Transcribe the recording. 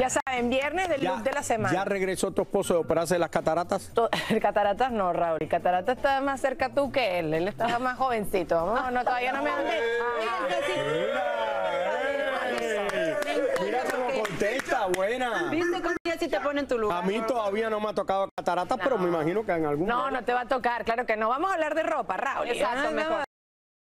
Ya saben, viernes del look de la semana. ¿Ya regresó tu esposo de operarse las cataratas? Cataratas no, Raúl. El catarata está más cerca tú que él. Él estaba más jovencito. No, todavía no me han Mira cómo contesta, buena. ¿Viste cómo ya si te pone en tu lugar? A mí todavía no me ha tocado cataratas, pero me imagino que en algún momento. No te va a tocar, claro que no. Vamos a hablar de ropa, Raúl. Exacto, mejor.